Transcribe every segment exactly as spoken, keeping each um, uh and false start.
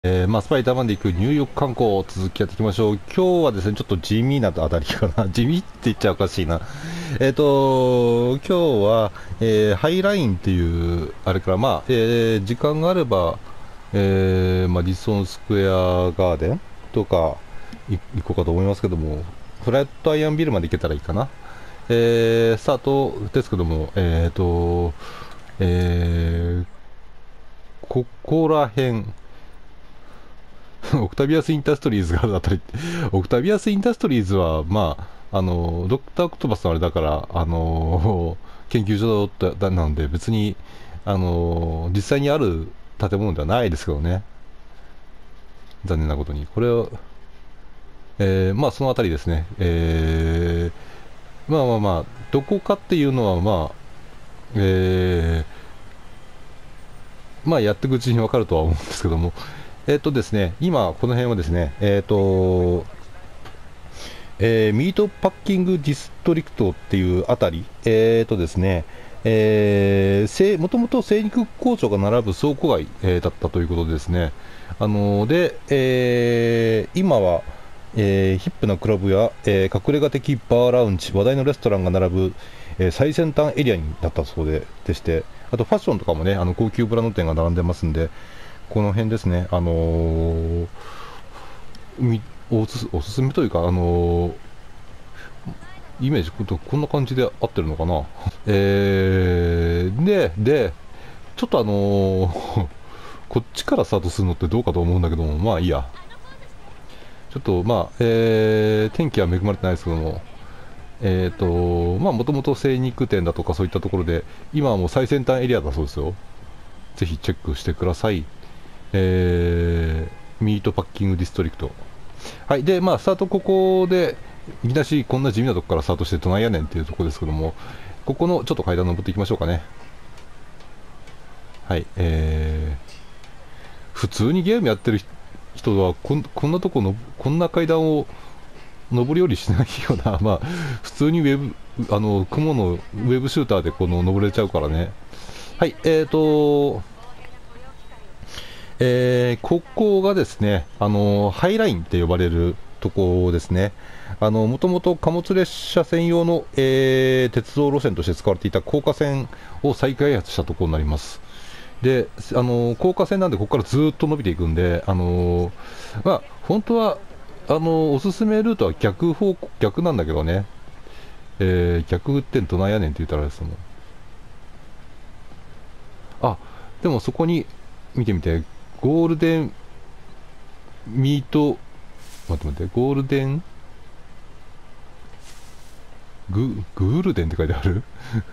えー、まあ、スパイダーマンで行くニューヨーク観光、続きやっていきましょう。今日はですね、ちょっと地味なあたりかな。地味って言っちゃおかしいな。えっ、と、今日は、えーハイラインっていう、あれから、まあ、えー時間があれば、えーマディソンスクエアガーデンとかい行こうかと思いますけども、フラットアイアンビルまで行けたらいいかな。えースタートですけども、えっ、と、えーここら辺、オクタビアス・インダストリーズがあるあたりって、オクタビアス・インダストリーズは、まあ、あの、ドクター・オクトパスのあれだから、あの、研究所だなので、別に、あの、実際にある建物ではないですけどね。残念なことに。これは、えーまあ、そのあたりですね。えーまあまあまあ、どこかっていうのは、まあ、えーまあ、やっていくうちに分かるとは思うんですけども、えっ、とですね、今、この辺はですね、えっ、と、えーミートパッキングディストリクトっていうあたり、えーとですね、えー、もともと精肉工場が並ぶ倉庫街、えーだったということでですね、あのーで、えー今は、えーヒップなクラブや、えー隠れ家的バーラウンジ、話題のレストランが並ぶ、えー最先端エリアになったそうででして、あとファッションとかもね、あの高級ブランド店が並んでますんで、この辺ですね、あのーみおすすおすすめというか、あのーイメージここんな感じで合ってるのかな。えー、で、で、ちょっとあのーこっちからスタートするのってどうかと思うんだけども、まあいいや。ちょっとまあ、えー天気は恵まれてないですけども、えっ、と、まあもともと精肉店だとかそういったところで、今はもう最先端エリアだそうですよ。ぜひチェックしてください。えー、ミートパッキングディストリクト。はい、で、まあ、スタートここで、いきなしこんな地味なとこからスタートしてどないやねんっていうところですけども、ここのちょっと階段登っていきましょうかね。はい、えー、普通にゲームやってる人はこん、こんなとこの、こんな階段を登り降りしないような、まあ、普通にウェブ、あの、雲のウェブシューターでこの登れちゃうからね。はい、えーと、えーここがですね、あのハイラインって呼ばれるとこですね。あのもともと貨物列車専用の、えー鉄道路線として使われていた高架線を再開発したところになります。で、あの高架線なんでここからずっと伸びていくんで、あのまあ、本当はあのおすすめルートは逆方向逆なんだけどね、えー逆ってんどないやねんって言ったらあれですもん。あ、でもそこに見てみて、ゴールデンミート、待って待って、ゴールデング、グールデンって書いてある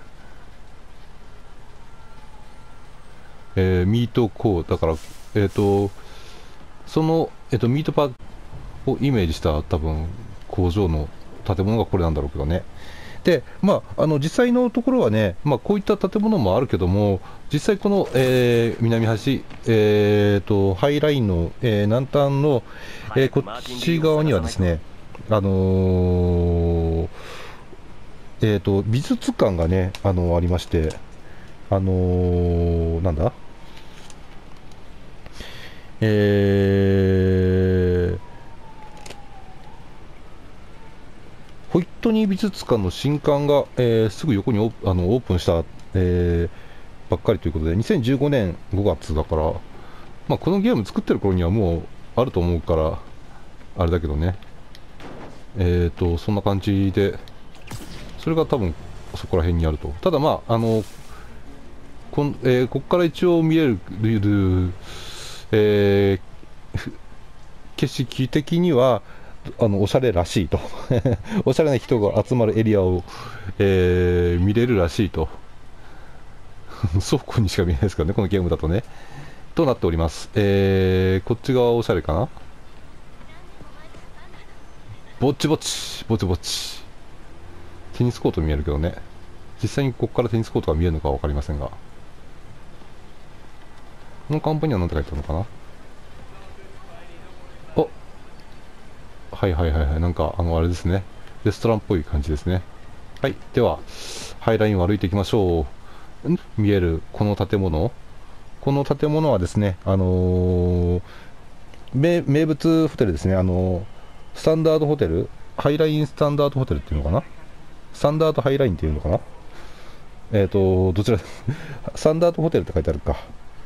えーミートコー、だから、えっ、と、その、えっ、と、ミートパーをイメージした多分工場の建物がこれなんだろうけどね。で、まあ、あの実際のところはね、まあ、こういった建物もあるけども、実際この、えー南端、えーと、ハイラインの、えー南端の、えーこっち側にはですね、あのーえーと、美術館がね、あのありまして、あのーなんだ、えー、ホイットニー美術館の新館が、えーすぐ横にオーあのオープンした、えーばっかりということで、にせんじゅうごねんごがつだから、まあ、このゲーム作ってる頃にはもうあると思うから、あれだけどね、えーと、そんな感じで、それが多分そこら辺にあると。ただまあ、あの、こんえーここから一応見える、えー景色的にはあのおしゃれらしいとおしゃれな人が集まるエリアを、えー見れるらしいと倉庫にしか見えないですからね、このゲームだとね、となっております。えーこっち側おしゃれかな。ぼちぼちぼちぼちテニスコート見えるけどね、実際にここからテニスコートが見えるのかは分かりませんが、この看板には何て書いてあるのかな。お、はいはいはいはい、なんかあのあれですね、レストランっぽい感じですね。はい、ではハイラインを歩いていきましょう。見えるこの建物、この建物はですね、あのー名名物ホテルですね。あのスタンダードホテル、ハイラインスタンダードホテルっていうのかな、スタンダードハイラインっていうのかな、えっ、ー、とどちらスタンダードホテルって書いてあるか、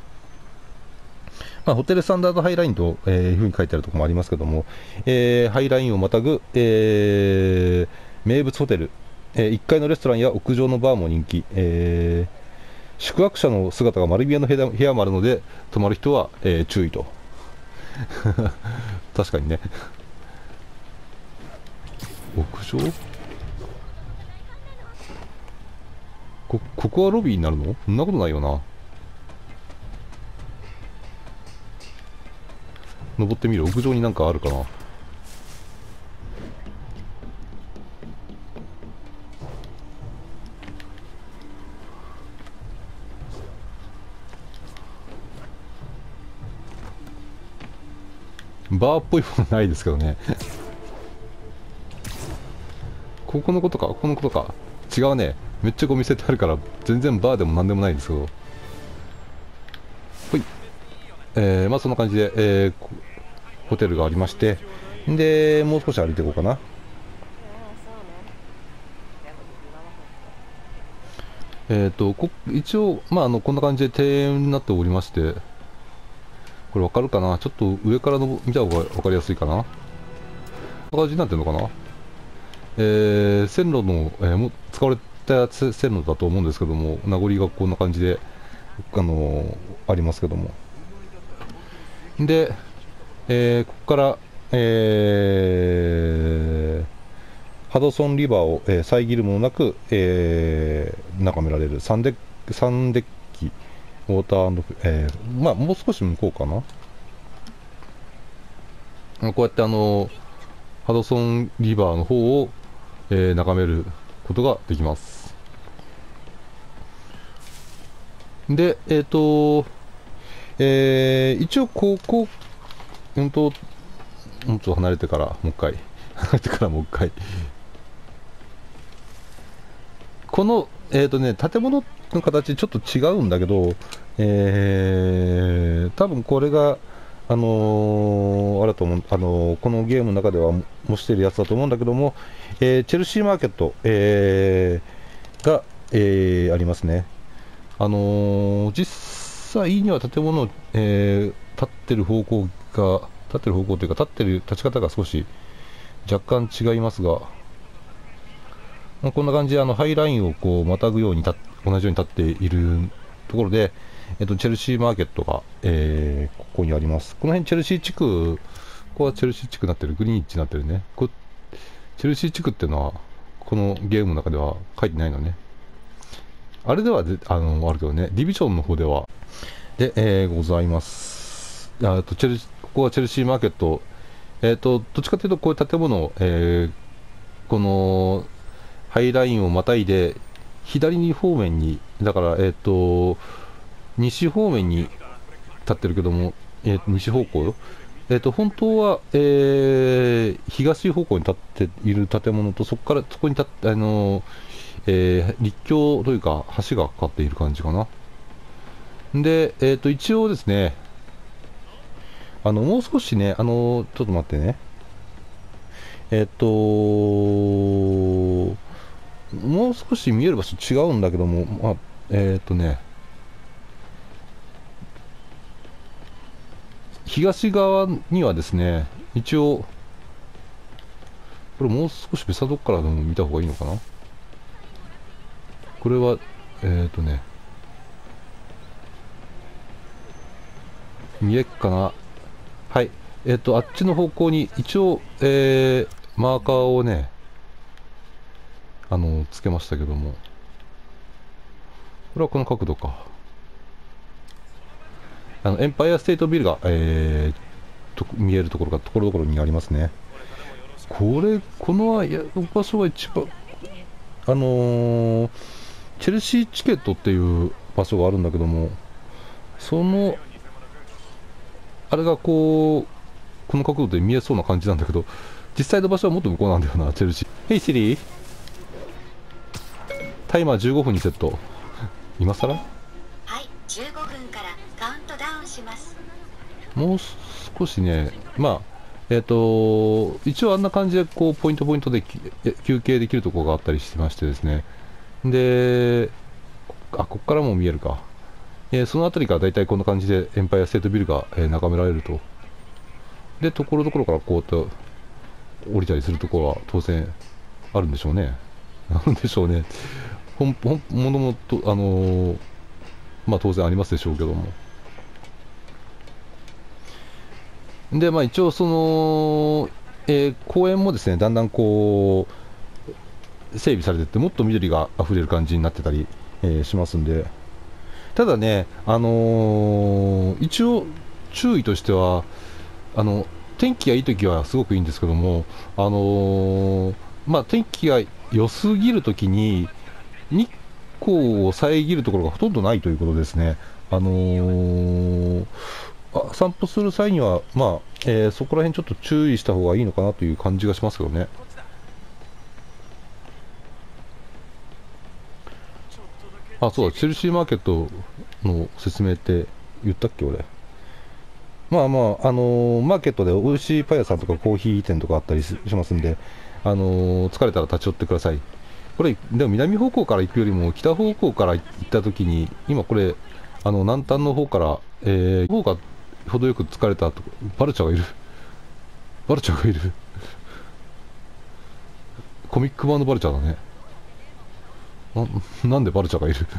まあ、ホテルスタンダードハイラインと、えー、いうふうに書いてあるところもありますけども、えー、ハイラインをまたぐ、えー、名物ホテル、えー、いっかいのレストランや屋上のバーも人気、えー、宿泊者の姿が丸見えの部屋部屋もあるので、泊まる人は、えー、注意と。確かにね。屋上こ、ここはロビーになるの？そんなことないよな。登ってみる。屋上になんかあるかな。バーっぽいものないですけどね。ここのことか、ここのことか。違うね。めっちゃゴミ捨ててあるから、全然バーでもなんでもないですけど。ほい。えー、まあそんな感じで、えー、ホテルがありまして、で、もう少し歩いていこうかな。えっ、ー、と、こ一応、まあ、あの、こんな感じで庭園になっておりまして、これわかるかな、ちょっと上からの見た方がわかりやすいかな。こんな感じになってるのかな。えー、線路の、えー、も使われた線路だと思うんですけども、名残がこんな感じで、あのー、ありますけども。で、えー、ここから、えー、ハドソンリバーを、えー、遮るものなく、えー、眺められるサンデック、サンデッキ、ウォーター、えー、まあ、もう少し向こうかな。こうやってあのハドソンリバーの方を、えー、眺めることができます。で、えっ、ー、と、えー、一応ここ、うんと、もうちょっと離れてから、もう一回、離れてからもう一回。この、えっ、ー、とね、建物の形ちょっと違うんだけど、えー、多分これが、あのー、あれと思う、あのー、このゲームの中では模しているやつだと思うんだけども、えー、チェルシーマーケット、えー、が、えー、ありますね。あのー、実際には建物、えー、立ってる方向が、立ってる方向というか、立ってる立ち方が少し若干違いますが、こんな感じであのハイラインをこうまたぐように同じように立っているところで、えっと、チェルシーマーケットが、えー、ここにあります。この辺チェルシー地区、ここはチェルシー地区になってる、グリーンチになってるね。こチェルシー地区っていうのは、このゲームの中では書いてないのね。あれではであのあるけどね、ディビジョンの方では、で、えー、ございます。あとチェルここはチェルシーマーケット、えっと、どっちかというと、こういう建物を、えー、このハイラインをまたいで、左に方面に、だから、えっ、ー、と、西方面に立ってるけども、えー、西方向よ。えっ、ー、と、本当は、えー、東方向に立っている建物と、そこから、そこに立って、あのえー、陸橋というか、橋がかかっている感じかな。で、えっ、ー、と、一応ですね、あの、もう少しね、あの、ちょっと待ってね。えっ、ー、ともう少し見える場所違うんだけども、まあ、えっ、ー、とね、東側にはですね、一応、これもう少し別なとこからでも見た方がいいのかな。これは、えっ、ー、とね、見えっかな。はい。えっ、ー、と、あっちの方向に一応、えー、マーカーをね、あの、つけましたけども、これはこの角度か。あのエンパイアステートビルが、えー、と見えるところがところどころにありますね。これ、この場所は一番、あのー、チェルシーチケットっていう場所があるんだけども、その、あれがこう、この角度で見えそうな感じなんだけど、実際の場所はもっと向こうなんだよな、チェルシー。ヘイシリー、タイマーじゅうごふんにセット。今更？ はい、じゅうごふんからカウントダウンします。 もう少しね、まあ、えっ、と、一応あんな感じで、こう、ポイントポイントでき休憩できるところがあったりしてましてですね。で、あ、ここからも見えるか。えーその辺りから大体こんな感じでエンパイアステートビルが、えー眺められると。で、ところどころからこうやって降りたりするところは当然あるんでしょうね。なんでしょうね。本本物もと、あのーまあ当然ありますでしょうけども。で、まあ一応その、えー公園もですね、だんだんこう、整備されていって、もっと緑が溢れる感じになってたり、えーしますんで、ただね、あのー一応注意としては、あの、天気がいいときはすごくいいんですけども、あのーまあ天気が良すぎるときに、日光を遮るところがほとんどないということですね。あのーあ散歩する際には、まあ、えーそこら辺ちょっと注意した方がいいのかなという感じがしますけどね。あ、そうだ、チェルシーマーケットの説明って言ったっけ、俺。まあまあ、あのーマーケットで美味しいパン屋さんとかコーヒー店とかあったりししますんで、あのー疲れたら立ち寄ってください。これ、でも南方向から行くよりも北方向から行ったときに、今これ、あの南端の方から、えー、方が程よく疲れたと、バルチャーがいる。バルチャーがいる。コミック版のバルチャーだね。な、なんでバルチャーがいる。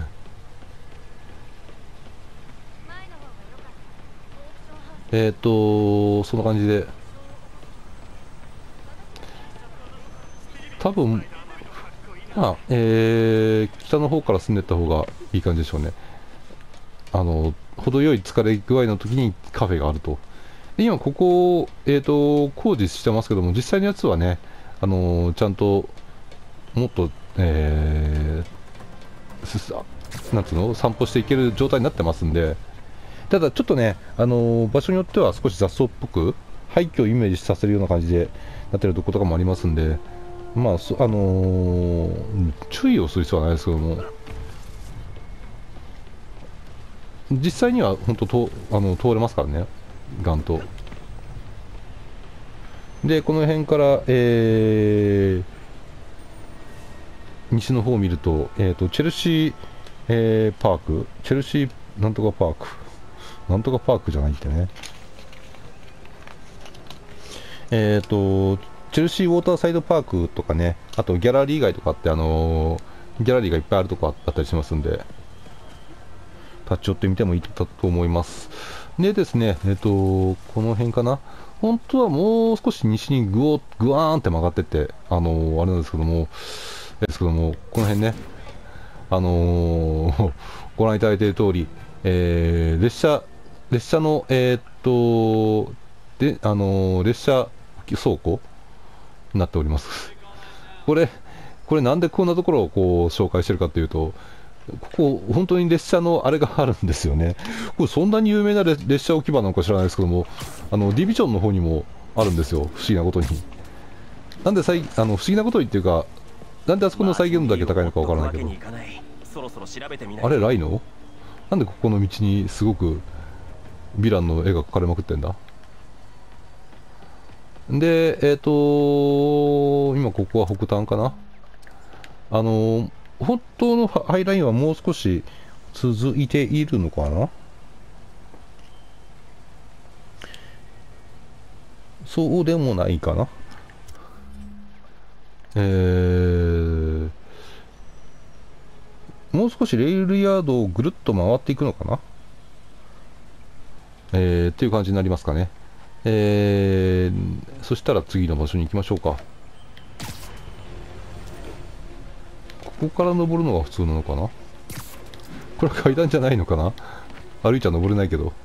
えっと、そんな感じで、多分まあ、えー、北の方から進んでいった方がいい感じでしょうね。あの、程よい疲れ具合の時にカフェがあると。で今ここ、えーと、工事してますけども、実際のやつはね、あのちゃんと、もっと、えー、すなんつうの、散歩していける状態になってますんで、ただちょっとね、あの場所によっては少し雑草っぽく、廃墟をイメージさせるような感じでなってるところとかもありますんで、まあ、そあのー注意をする必要はないですけども、実際には本当とあの通れますからね、ガンと。で、この辺から、えー西の方を見ると、えーと、チェルシー、えーパーク、チェルシーなんとかパーク、なんとかパークじゃないってね、えーと、チェルシーウォーターサイドパークとかね、あとギャラリー街とかって、あのーギャラリーがいっぱいあるとこあったりしますんで、立ち寄ってみてもいいと思います。でですね、えっ、と、この辺かな。本当はもう少し西にぐお、ぐわーんって曲がってって、あのーあれなんですけども、ですけども、この辺ね、あのーご覧いただいている通り、えー列車、列車の、えーっと、で、あのー列車倉庫になっております。これ、これなんでこんなところをこう紹介してるかというと、ここ、本当に列車のあれがあるんですよね。これ、そんなに有名な列列車置き場なのか知らないですけども、あのディビジョンの方にもあるんですよ、不思議なことに。なんでさいあの不思議なことにっていうか、なんであそこの再現度だけ高いのかわからないけど、あれ、ライノなんでここの道にすごくヴィランの絵が描かれまくってんだ。で、えっ、と今ここは北端かな。あの本当のハイラインはもう少し続いているのかな。そうでもないかな。えー、もう少しレールヤードをぐるっと回っていくのかな、えー、っていう感じになりますかね。えー、そしたら次の場所に行きましょうか。ここから登るのが普通なのかな。これは階段じゃないのかな。歩いちゃ登れないけど、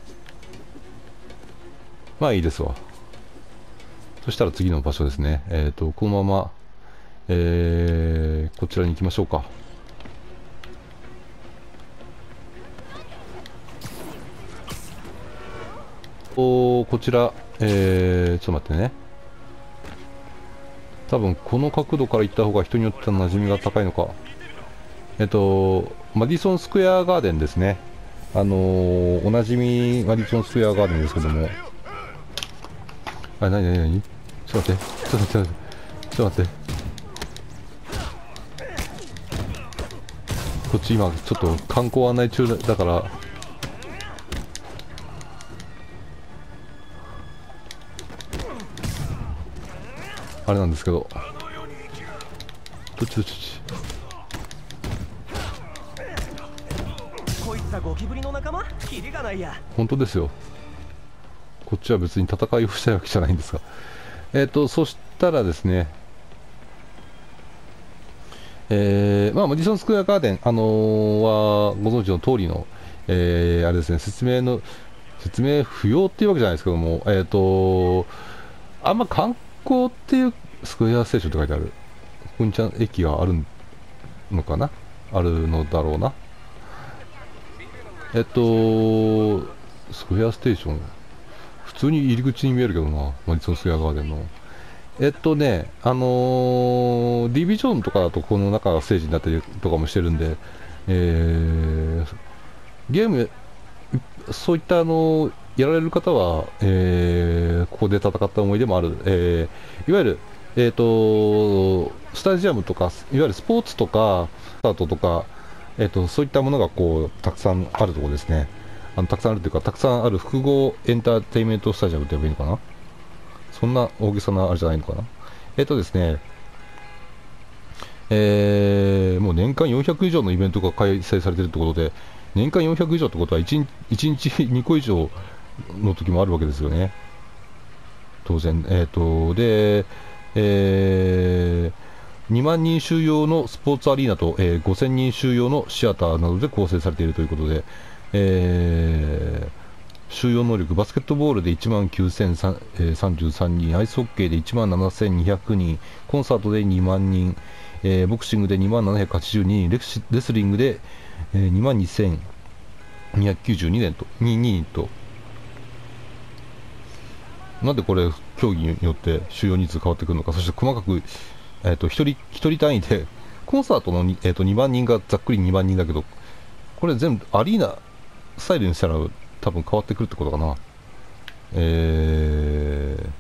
まあいいですわ。そしたら次の場所ですね。えっ、とこのまま、えー、こちらに行きましょうか。おこちら、えー、ちょっと待ってね。多分この角度から行った方が人によっては馴染みが高いのか。えっとマディソンスクエアガーデンですね。あのーおなじみマディソンスクエアガーデンですけども、 あ、なになになに、ちょっと待って、ちょっと待って、ちょっと待って。こっち今、ちょっと観光案内中だから、あれなんですけど。どっちどっちどっち。 こいつはゴキブリの仲間？キリがないや。 本当ですよ。こっちは別に戦いをしたいわけじゃないんですが。えっ、ー、と、そしたらですね、えー、まあ、マディソンスクエアガーデン、あのー、はご存知の通りの、えー、あれですね、説明の、説明不要っていうわけじゃないですけども、えっ、ー、と、あんま観光っていうスクエアステーションって書いてある。ここにちゃん駅があるのかな、あるのだろうな。えっと、スクエアステーション、普通に入り口に見えるけどな、マディソンスクエアガーデンの。えっとね、あのー、ディビジョンとかだとこの中がステージになったりとかもしてるんで、えー、ゲーム、そういったあのやられる方は、えー、ここで戦った思い出もある、えー、いわゆる、えーと、スタジアムとか、いわゆるスポーツとか、スタートとか、えーと、そういったものがこうたくさんあるところですね。あのたくさんあるというか、たくさんある複合エンターテインメントスタジアムって呼べばいいのかな。そんな大げさなあれじゃないのかな。えっ、ー、とですね、えー、もう年間よんひゃく以上のイベントが開催されているということで、年間よんひゃく以上ってことは 1, いちにちにこ以上の時もあるわけですよね。当然。えっ、ー、と、で、えー、にまんにん収容のスポーツアリーナと、えー、ごせんにん収容のシアターなどで構成されているということで、えー収容能力、バスケットボールでいちまんきゅうせんさんじゅうさんにん、アイスホッケーでいちまんななせんにひゃくにん、コンサートでにまんにん、えー、ボクシングでにまんななひゃくはちじゅうににん、レスレスリングで、えー、にまんにせんにひゃくきゅうじゅうににんと、ににんと、なんでこれ、競技によって収容人数変わってくるのか、そして細かく、えー、と1人ひとり単位で、コンサートのに、えー、とにまんにんがざっくりにまんにんだけど、これ全部アリーナスタイルにしたら多分変わってくるってことかな。えー、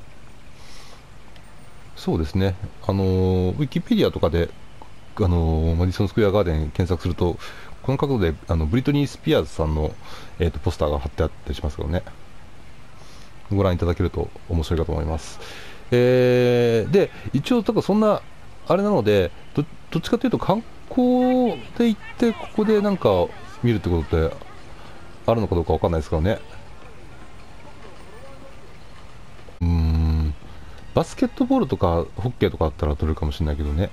そうですね、あのー、ウィキペディアとかで、あのー、マディソンスクエアガーデン検索すると、この角度であのブリトニー・スピアーズさんの、えー、とポスターが貼ってあったりしますけどね、ご覧いただけると面白いかと思います。えー、で、一応、だからそんなあれなのでど、どっちかというと、観光で行って、ここでなんか見るってことってあるのかどうかわかんないですからね。うーん、バスケットボールとかホッケーとかだったら取れるかもしれないけどね。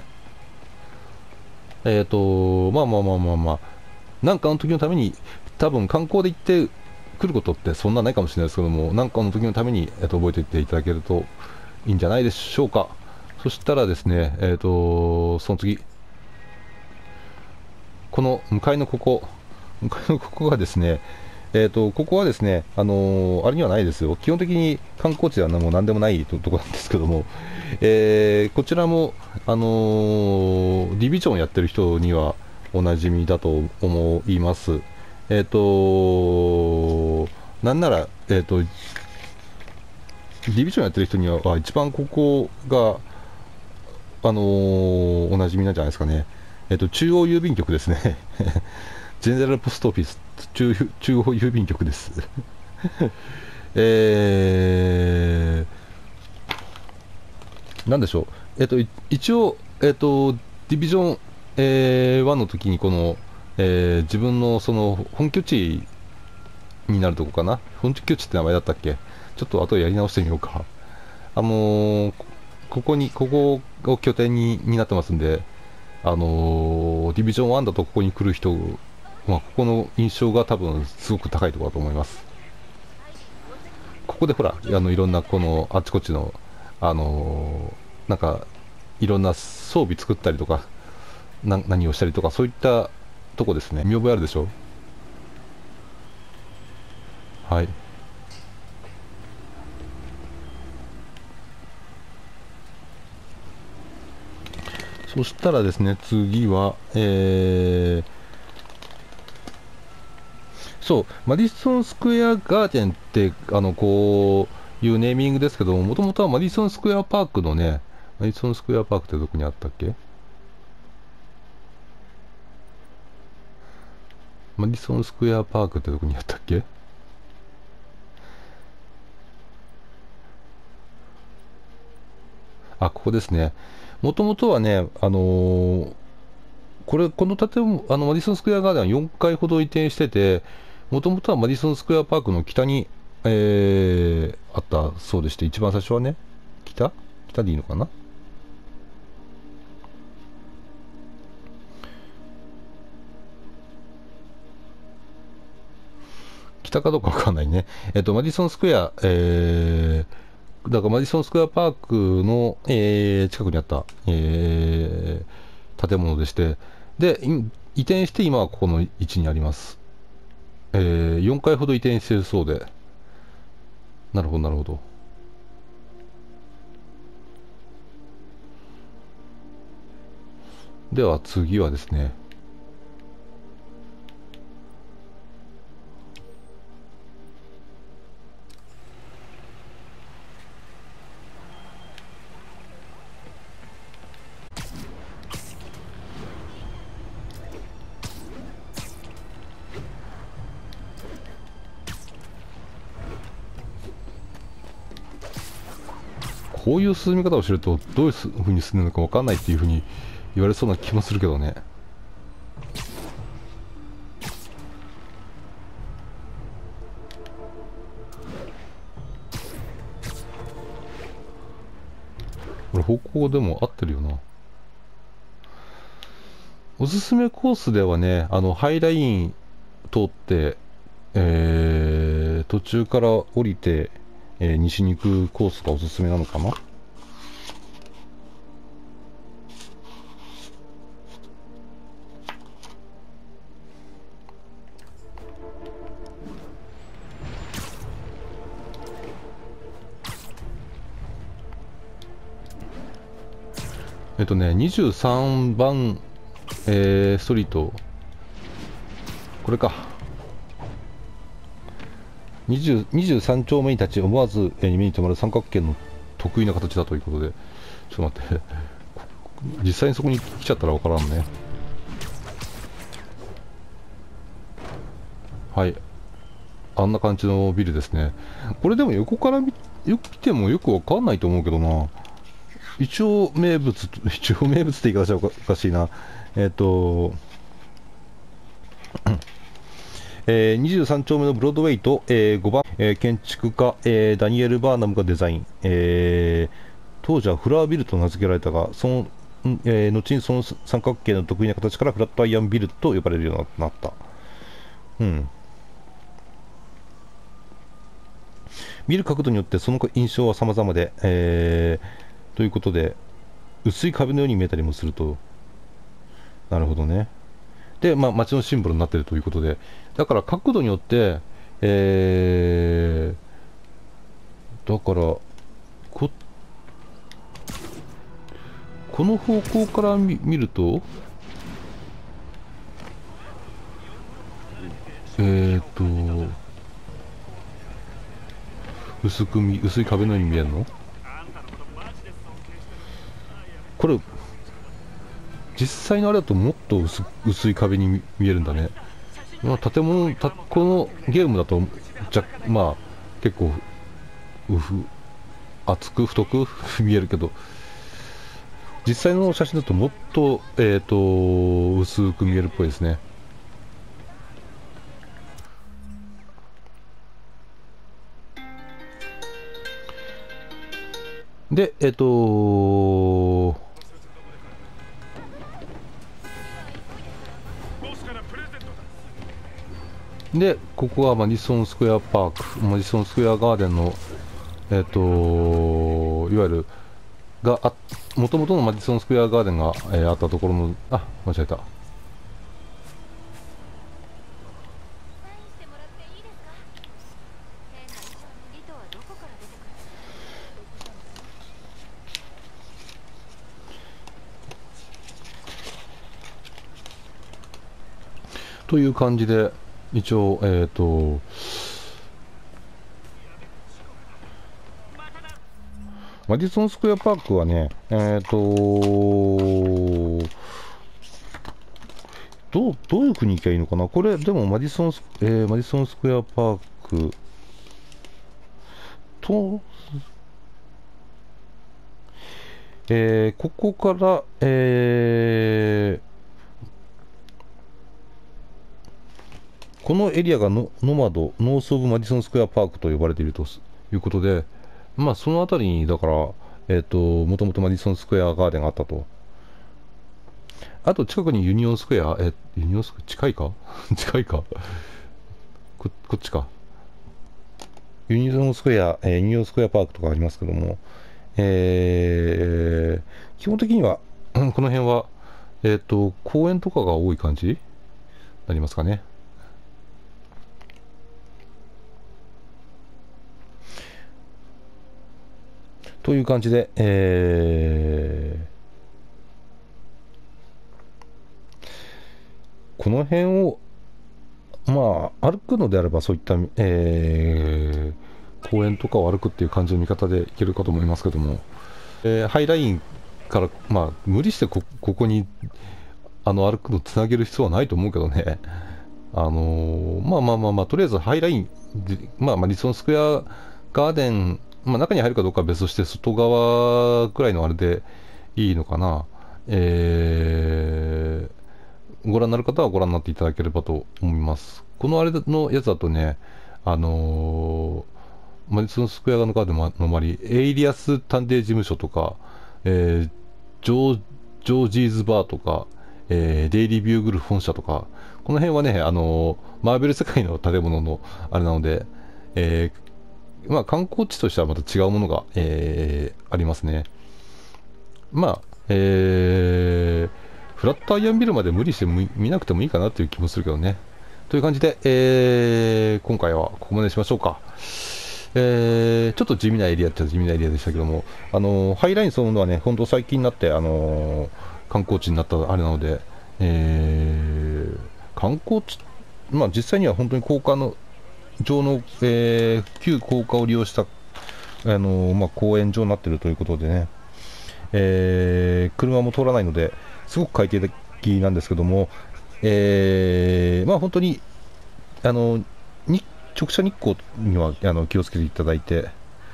えっ、ー、と、まあまあまあまあまあ、なんかの時のために、多分観光で行ってくることってそんなないかもしれないですけども、なんかの時のために、えー、と覚えておいていただけるといいんじゃないでしょうか。そしたらですね、えっ、ー、と、その次、この向かいのここ、向かいのここがですね、えーと、ここはですね、あのー、あれにはないですよ、基本的に観光地ではもう何でもないところなんですけども、えー、こちらも、あのー、ディビジョンやってる人にはおなじみだと思います。えっ、ー、となんなら、えーと、ディビジョンやってる人には一番ここが、あのー、おなじみなんじゃないですかね。えっ、と、中央郵便局ですね。ジェネラルポストオフィス中、中央郵便局です。えー、なんでしょう。えっ、と、一応、えっ、と、ディビジョン、えー、ワンの時にこの、えー、自分のその本拠地になるとこかな。本拠地って名前だったっけ。ちょっと後でやり直してみようか。あのー、ここに、ここを拠点にになってますんで、あのー、ディビジョンワンだとここに来る人、まあ、ここの印象が多分すごく高いところだと思います。ここでほら、あのいろんなこのあちこちの、あのー、なんかいろんな装備作ったりとか、な何をしたりとか、そういったとこですね。見覚えあるでしょ。はい。そしたらですね、次は、えー、そう、マディソンスクエアガーデンって、あの、こいうネーミングですけども、もともとはマディソンスクエアパークのね、マディソンスクエアパークってどこにあったっけ？マディソンスクエアパークってどこにあったっけ？あ、ここですね。もともとはね、あのーこれ、この建物、あの、マディソンスクエアガーデンはよんかいほど移転してて、もともとはマディソンスクエアパークの北に、えー、あったそうでして、一番最初はね、北北でいいのかな。北かどうかわかんないね。えっと、マディソンスクエア、えー、だからマディソンスクエアパークの、えー近くにあった、えー建物でして、で、い移転して今はここの位置にあります。えーよんかいほど移転しているそうで。なるほど、なるほど。では次はですね、こういう進み方を知るとどういうふうに進むのか分かんないっていうふうに言われそうな気もするけどね。これ方向でも合ってるよな。おすすめコースではね、あのハイライン通って、えー、途中から降りて、えー西に行くコースがおすすめなのかな。えっとね、にじゅうさんばん、えーストリート、これか。にじゅう、にじゅうさん丁目に立ち、思わずえー目に留まる三角形の得意な形だということで、ちょっと待って、実際にそこに来ちゃったらわからんね。はい。あんな感じのビルですね。これでも横から見、よく見てもよくわかんないと思うけどな。一応名物、一応名物って言い方はおかしいな。えっ、と、えー、にじゅうさん丁目のブロードウェイと、えー、ごばん、えー建築家、えーダニエル・バーナムがデザイン、えー当時はフラワービルと名付けられたが、その、んえー後にその三角形の得意な形からフラットアイアンビルと呼ばれるようになった。うん。見る角度によってその印象は様々で、えーということで、薄い壁のように見えたりもすると。なるほどね。で、まあ、街のシンボルになっているということで、だから角度によって、えー、だから、こ、この方向から見、見ると、えーと、薄く見、薄い壁のように見えるの？これ、実際のあれだともっと薄、薄い壁に見見えるんだね。まあ、建物、た、このゲームだと、じゃ、まあ、結構、うふ、厚く太く見えるけど、実際の写真だともっと、えーと、薄く見えるっぽいですね。で、えっ、とで、ここはマディソンスクエアパーク、マディソンスクエアガーデンの、えっ、といわゆる、があ、もともとのマディソンスクエアガーデンが、えーあったところの、あ、間違えた。という感じで、一応、えっ、と、 マディソンスクエアパークはね、えっ、とどう、どういうふうに行けばいいのかな。これ、でもマディソンス、えー、マディソンスクエアパークと、えー、ここから、えー、このエリアがノノマド、ノース・オブ・マディソン・スクエア・パークと呼ばれているということで、まあ、その辺りに、だから、えっ、と、もともとマディソン・スクエア・ガーデンがあったと。あと、近くにユニオン・スクエア、え、ユニオン・スクエア、近いか近いかこ、こっちか。ユニオン・スクエア、えー、ユニオン・スクエア・パークとかありますけども、えー、基本的には、この辺は、えっ、と、公園とかが多い感じになりますかね。という感じで、えー、この辺を、まあ、歩くのであれば、そういった、えー、公園とかを歩くっていう感じの見方でいけるかと思いますけども、えー、ハイラインから、まあ、無理してこ、ここにあの歩くのつなげる必要はないと思うけどね、あのー、まあまあまあまあ、とりあえずハイラインで、まあ、マディソンスクエアガーデン、まあ、中に入るかどうかは別として、外側くらいのあれでいいのかな、えー、ご覧になる方はご覧になっていただければと思います。このあれのやつだとね、あのー、マディソンスクエアガーデンの周り、エイリアス探偵事務所とか、えー、ジョー、ジョージーズバーとか、えー、デイリービューグル本社とか、この辺はね、あのー、マーベル世界の建物のあれなので、えー、まあ、観光地としてはまた違うものが、えー、ありますね。まあ、えー、フラットアイアンビルまで無理して見なくてもいいかなという気もするけどね。という感じで、えー、今回はここまでにしましょうか。えー、ちょっと地味なエリアっちゃ地味なエリアでしたけども、あのー、ハイラインそのものはね、本当最近になって、あのー、観光地になったあれなので、えー、観光地、まあ実際には本当に高架の上の、えー、旧高架を利用した、あのーまあ、公園上になっているということでね、えー、車も通らないのですごく快適なんですけども、えー、まあ本当にあのに直射日光にはあの気をつけていただいて、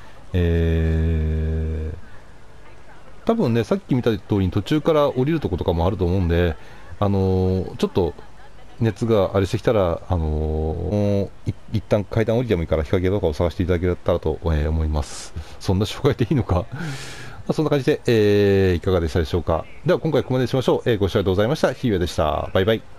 えー、多分ね、さっき見た通りに途中から降りるとことかもあると思うんで、あのー、ちょっと熱があれしてきたら、あのー、い一旦階段降りてもいいから日陰とかを探していただけたらと、えー、思います。そんな紹介でいいのかまあそんな感じで、えー、いかがでしたでしょうか。では今回ここまでにしましょう。えー、ご視聴ありがとうございました。ひーやでした。バイバイ。